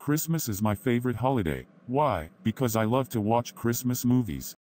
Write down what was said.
Christmas is my favorite holiday. Why? Because I love to watch Christmas movies.